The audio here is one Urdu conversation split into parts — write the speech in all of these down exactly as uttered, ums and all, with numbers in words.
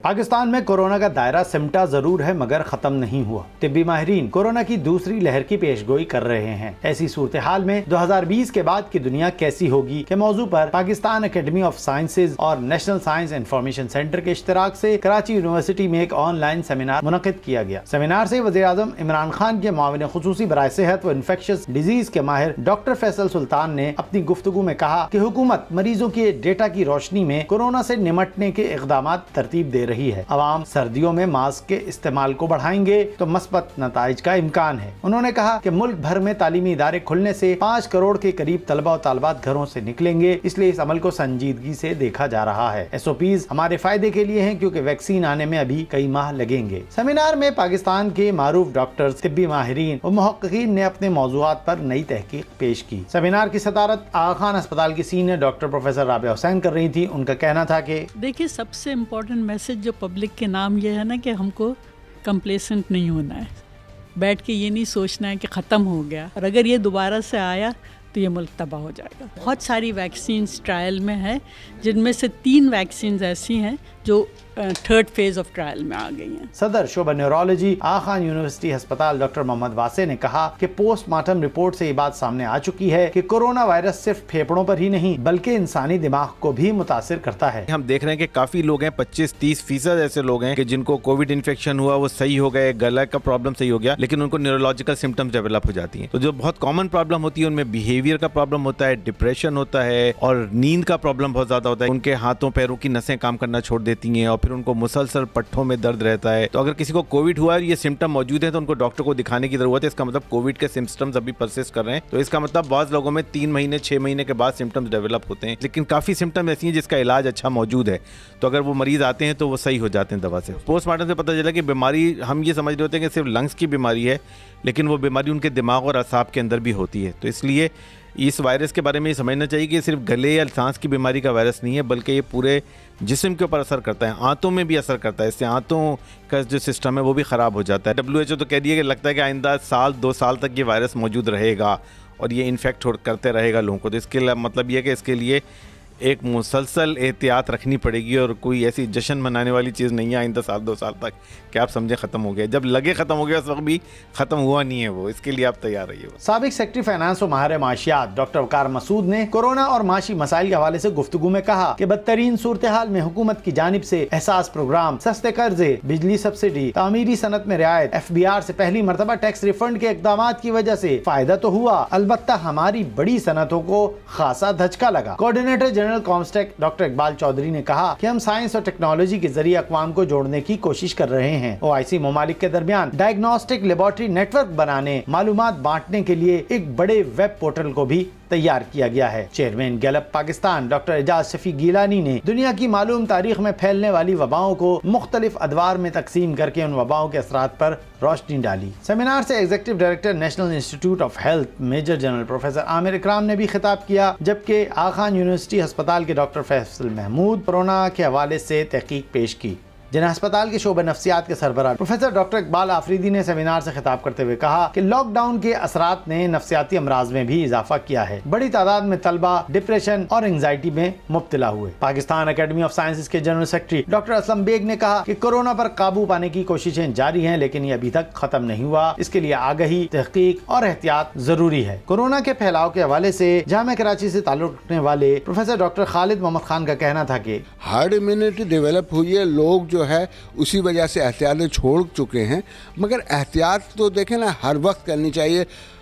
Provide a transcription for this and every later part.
پاکستان میں کورونا کا دائرہ سمٹا ضرور ہے مگر ختم نہیں ہوا۔ طبی ماہرین کورونا کی دوسری لہر کی پیش گوئی کر رہے ہیں۔ ایسی صورتحال میں دو ہزار بیس کے بعد کی دنیا کیسی ہوگی کے موضوع پر پاکستان اکیڈمی آف سائنسز اور نیشنل سائنس انفارمیشن سینٹر کے اشتراک سے کراچی یونیورسٹی میں ایک آن لائن سیمینار منعقد کیا گیا۔ سیمینار سے وزیر اعظم عمران خان کے معاون خصوصی برائے صحت و انفیکشس ڈیزیز کے ماہر ڈاکٹر فیصل سلطان نے اپنی گفتگو میں کہا کہ حکومت مریضوں کے ڈیٹا کی روشنی میں کورونا سے نمٹنے کے اقدامات ترتیب دے رہی ہے۔ عوام سردیوں میں ماسک کے استعمال کو بڑھائیں گے تو مثبت نتائج کا امکان ہے۔ انہوں نے کہا کہ ملک بھر میں تعلیمی ادارے کھلنے سے پانچ کروڑ کے قریب طلبہ و طالبات گھروں سے نکلیں گے، اس لیے اس عمل کو سنجیدگی سے دیکھا جا رہا ہے۔ ایس او پیز ہمارے فائدے کے لیے ہیں کیونکہ ویکسین آنے میں ابھی کئی ماہ لگیں گے۔ سیمینار میں پاکستان کے معروف ڈاکٹرز، طبی ماہرین اور محققین نے اپنے موضوعات پر نئی تحقیق پیش کی۔ سیمینار کی صدارت آغا خان اسپتال کی senior doctor professor Rabia Hussain کر رہی تھی۔ ان کا کہنا تھا کہ دیکھیے سب سے امپورٹنٹ میسج جو پبلک کے نام یہ ہے نا کہ ہم کو کمپلیسنٹ نہیں ہونا ہے، بیٹھ کے یہ نہیں سوچنا ہے کہ ختم ہو گیا، اور اگر یہ دوبارہ سے آیا تو یہ ملک تباہ ہو جائے گا۔ بہت ساری ویکسینز ٹرائل میں ہیں، جن میں سے تین ویکسینز ایسی ہیں جو تھرڈ فیز آف ٹرائل میں آ گئی ہیں۔ صدر شعبہ نیورولوجی آغا خان یونیورسٹی ہسپتال ڈاکٹر محمد واسع نے کہا کہ پوسٹ مارٹم رپورٹ سے یہ بات سامنے آ چکی ہے کہ کورونا وائرس صرف پھیپڑوں پر ہی نہیں بلکہ انسانی دماغ کو بھی متاثر کرتا ہے۔ ہم دیکھ رہے ہیں کہ کافی لوگ ہیں، پچیس تیس فیصد ایسے لوگ ہیں کہ جن کو کووڈ انفیکشن ہوا، وہ صحیح ہو گئے، گلا کا پرابلم صحیح ہو گیا، لیکن ان کو نیورولوجیکل سمٹمز ڈیولپ ہو جاتی ہیں۔ تو جو بہت کامن پرابلم ہوتی ہے ان میں بیہیویئر کا پرابلم ہوتا ہے، ڈپریشن ہوتا ہے اور نیند کا پرابلم بہت زیادہ ہوتا ہے۔ ان کے ہاتھوں پیروں کی نسیں کام کرنا چھوڑ دیتی ہیں اور پھر ان کو مسلسل پٹھوں میں درد رہتا ہے۔ تو اگر کسی کو کووڈ ہوا ہے، یہ سمٹم موجود ہیں، تو ان کو ڈاکٹر کو دکھانے کی ضرورت ہے۔ اس کا مطلب کووڈ کے سمٹمز ابھی پرسسٹ کر رہے ہیں، تو اس کا مطلب بعض لوگوں میں تین مہینے چھ مہینے کے بعد سمٹمز ڈیولپ ہوتے ہیں، لیکن کافی سمٹم ایسی ہیں جس کا علاج اچھا موجود ہے، تو اگر وہ مریض آتے ہیں تو وہ صحیح ہو جاتے ہیں دوا سے۔ پوسٹ مارٹم سے پتہ چلا کہ بیماری ہم یہ سمجھ رہے ہوتے ہیں کہ صرف لنگس کی بیماری ہے، لیکن وہ بیماری ان کے دماغ اور اعصاب کے اندر بھی ہوتی ہے۔ تو اس لیے اس وائرس کے بارے میں یہ سمجھنا چاہیے کہ صرف گلے یا سانس کی بیماری کا وائرس نہیں ہے، بلکہ یہ پورے جسم کے اوپر اثر کرتا ہے، آنتوں میں بھی اثر کرتا ہے، اس سے آنتوں کا جو سسٹم ہے وہ بھی خراب ہو جاتا ہے۔ ڈبلیو ایچ او تو کہہ دیا کہ لگتا ہے کہ آئندہ سال دو سال تک یہ وائرس موجود رہے گا اور یہ انفیکٹ کرتے رہے گا لوگوں کو۔ تو اس کے مطلب یہ ہے کہ اس کے لیے ایک مسلسل احتیاط رکھنی پڑے گی، اور کوئی ایسی جشن منانے والی چیز نہیں ہے آئندہ سال دو سال تک کہ آپ سمجھیں ختم ہو گیا۔ جب لگے ختم ہو گیا اس وقت بھی ختم ہوا نہیں ہے وہ، اس کے لیے آپ تیار رہیے۔ سابق سیکرٹری فائنانس و ماہر معاشیات ڈاکٹر وقار مسعود نے کورونا اور معاشی مسائل کے حوالے سے گفتگو میں کہا کہ بدترین صورتحال میں حکومت کی جانب سے احساس پروگرام، سستے قرضے، بجلی سبسڈی، تعمیری صنعت میں رعایت، ایف بی آر سے پہلی مرتبہ ٹیکس ریفنڈ کے اقدامات کی وجہ سے فائدہ تو ہوا، البتہ ہماری بڑی صنعتوں کو خاصا دھچکا لگا۔ Coordinator general COMSTECH doctor Iqbal Chaudhry نے کہا کہ ہم سائنس اور ٹیکنالوجی کے ذریعے اقوام کو جوڑنے کی کوشش کر رہے ہیں۔ او آئی سی ممالک کے درمیان ڈائگنوسٹک لیبارٹری نیٹ ورک بنانے، معلومات بانٹنے کے لیے ایک بڑے ویب پورٹل کو بھی تیار کیا گیا ہے۔ Chairman Gallup Pakistan doctor Ijaz Shafi Gilani نے دنیا کی معلوم تاریخ میں پھیلنے والی وباؤں کو مختلف ادوار میں تقسیم کر کے ان وباؤں کے اثرات پر روشنی ڈالی۔ سیمینار سے executive director national institute of health major general professor Amir Ikram نے بھی خطاب کیا، جبکہ آغا خان یونیورسٹی ہسپتال کے ڈاکٹر فیصل محمود کورونا کے حوالے سے تحقیق پیش کی۔ جناح ہسپتال کے شعبہ نفسیات کے سربراہ پروفیسر ڈاکٹر اقبال آفریدی نے سیمینار سے خطاب کرتے ہوئے کہا کہ لاک ڈاؤن کے اثرات نے نفسیاتی امراض میں بھی اضافہ کیا ہے۔ بڑی تعداد میں طلبہ ڈپریشن اور انگزائٹی میں مبتلا ہوئے۔ پاکستان اکیڈمی آف سائنسز کے general secretary doctor Aslam Baig نے کہا کہ کورونا پر قابو پانے کی کوششیں جاری ہیں، لیکن یہ ابھی تک ختم نہیں ہوا، اس کے لیے آگہی، تحقیق اور احتیاط ضروری ہے۔ کورونا کے پھیلاؤ کے حوالے سے جامعہ کراچی سے تعلق رکھنے والے پروفیسر ڈاکٹر خالد محمد خان کا کہنا تھا کہ ہارڈ امیونٹی ڈیولپ ہوئی ہے، لوگ جو ہے اسی وجہ سے احتیاطیں چھوڑ چکے ہیں، مگر احتیاط تو دیکھیں نا ہر وقت کرنی چاہیے،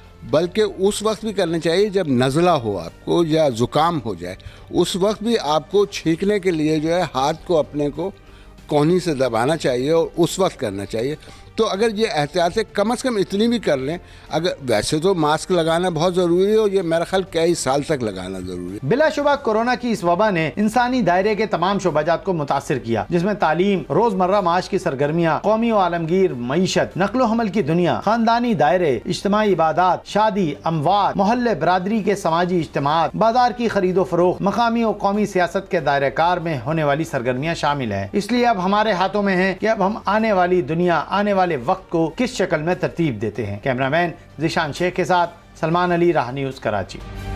بلکہ اس وقت بھی کرنی چاہیے جب نزلہ ہو آپ کو یا زکام ہو جائے، اس وقت بھی آپ کو چھینکنے کے لیے جو ہے ہاتھ کو اپنے کو کونی سے دبانا چاہیے اور اس وقت کرنا چاہیے۔ تو اگر یہ احتیاطیں کم از کم اتنی بھی کر لیں، اگر ویسے تو ماسک لگانا بہت ضروری ہے اور یہ میرا خیال کئی سال تک لگانا ضروری ہے۔ بلا شبہ کورونا کی اس وبا نے انسانی دائرے کے تمام شعبہ جات کو متاثر کیا، جس میں تعلیم، روزمرہ معاش کی سرگرمیاں، قومی و عالمگیر معیشت، نقل و حمل کی دنیا، خاندانی دائرے، اجتماعی عبادات، شادی، اموات، محلے برادری کے سماجی اجتماعات، بازار کی خرید و فروخت، مقامی و قومی سیاست کے دائرہ کار میں ہونے والی سرگرمیاں شامل ہیں۔ اس لیے اب ہمارے ہاتھوں میں ہے کہ اب ہم آنے والی دنیا، آنے والے وقت کو کس شکل میں ترتیب دیتے ہیں۔ کیمرہ مین ذیشان شیخ کے ساتھ سلمان علی، راہ نیوز، کراچی۔